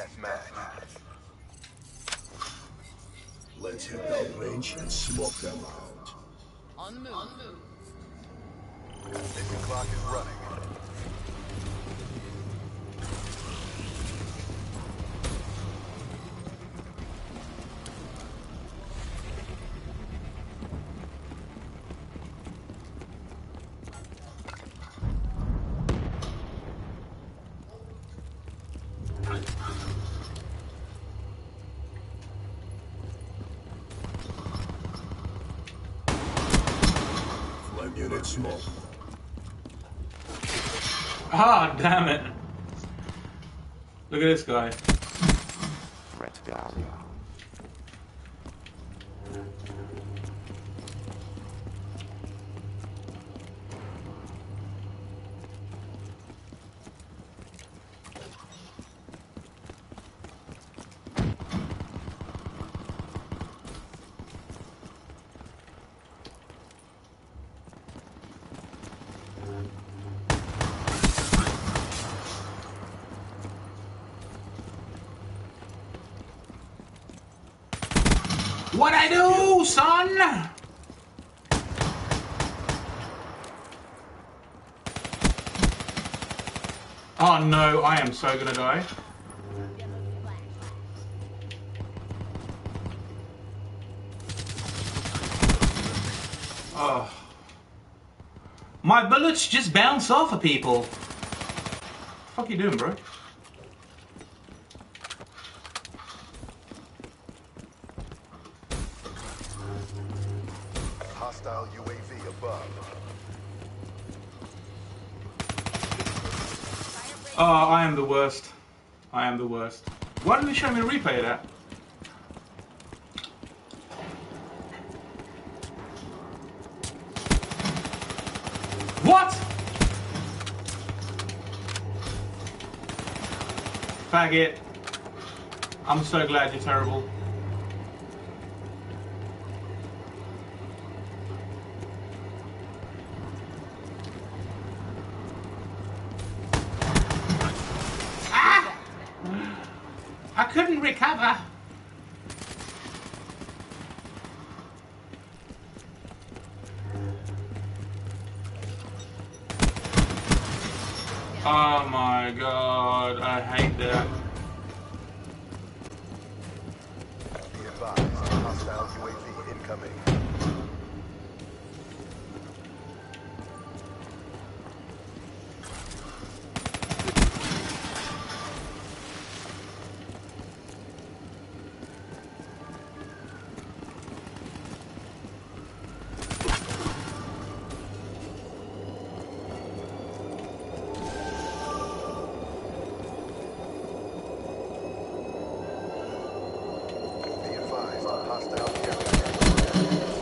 deathmatch. Let's hit that range and smoke them out. On the move. Mission clock is running. Flame unit smoke. Ah, damn it. Look at this guy. Threat to the area. What I do, son? Oh no, I am so gonna die. Oh. My bullets just bounce off of people. What the fuck you doing, bro? Hostile UAV above. Oh, I am the worst. I am the worst. Why didn't you show me a replay of that? What? Faggot. I'm so glad you're terrible. I couldn't recover. Oh my god, I hate that. Be advised, hostile UAV incoming. Be advised, hostile care package.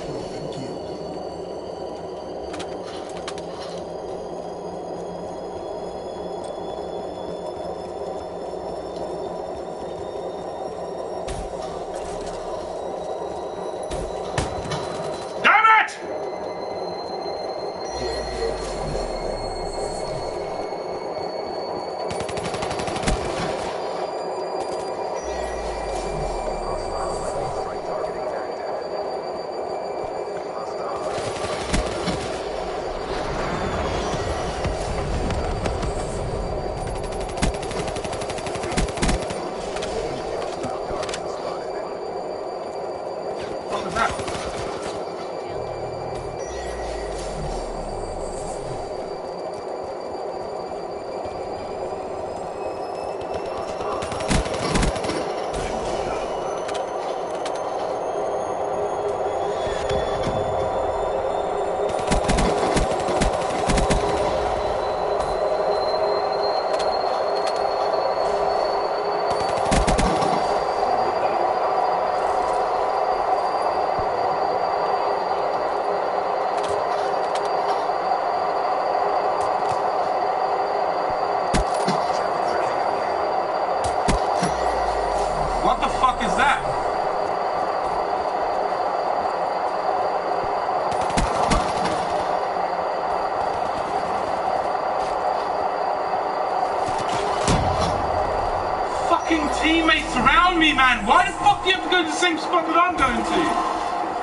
teammates around me, man. Why the fuck do you have to go to the same spot that I'm going to?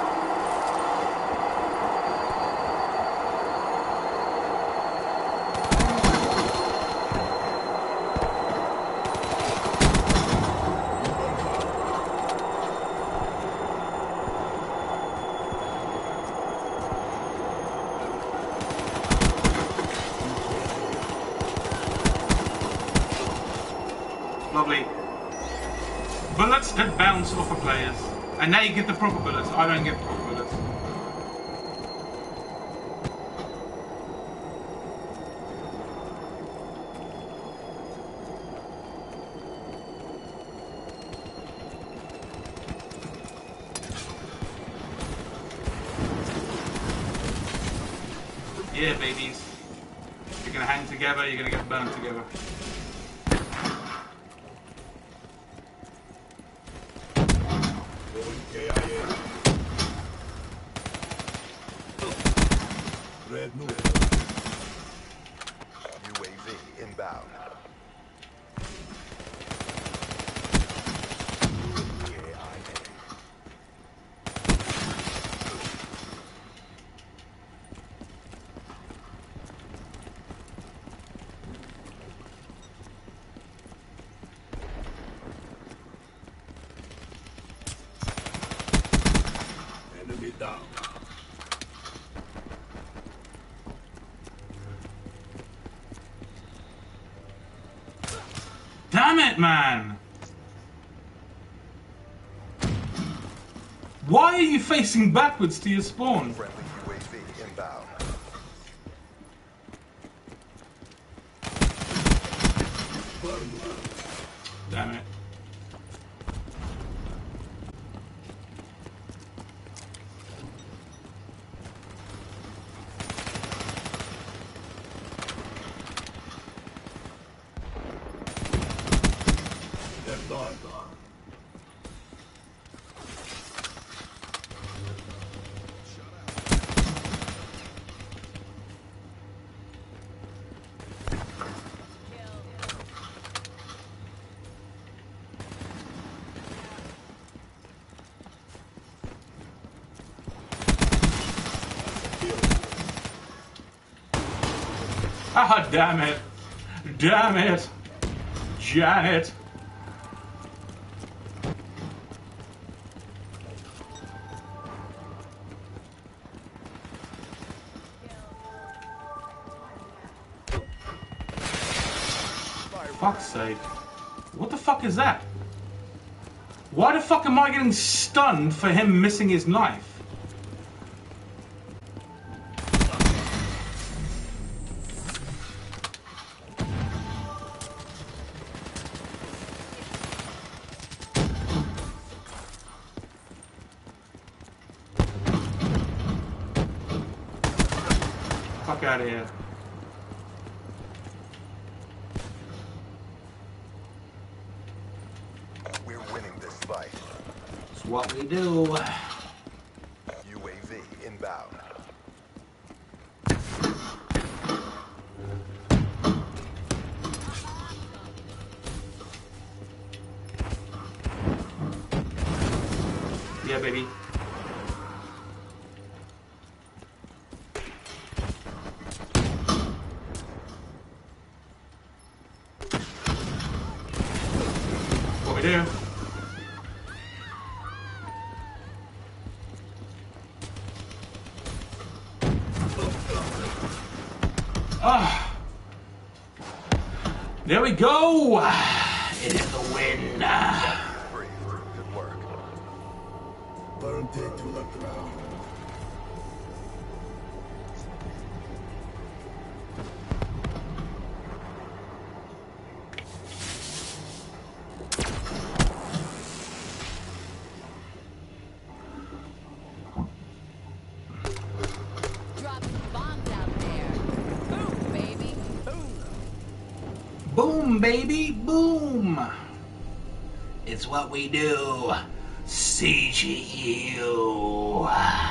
Lovely. Bullets that bounce off of players. And now you get the proper bullets. I don't get the proper bullets. Yeah, babies. You're gonna hang together, you're gonna get burned together. Red Note. UAV inbound. Enemy down. Damn it, man! Why are you facing backwards to your spawn? Friendly UAV inbound. Damn it. Left arm. Ah, damn it. Damn it. Janet. Fuck's sake. What the fuck is that? Why the fuck am I getting stunned for him missing his knife? Fuck out of here. We're winning this fight. It's what we do. UAV inbound. Yeah, baby. What we do. Ah. There we go. It is the win. Free. Good work. Burned it to the ground. Drop some bombs out there. Boom, baby. Boom. Boom, baby, boom. It's what we do. CGU.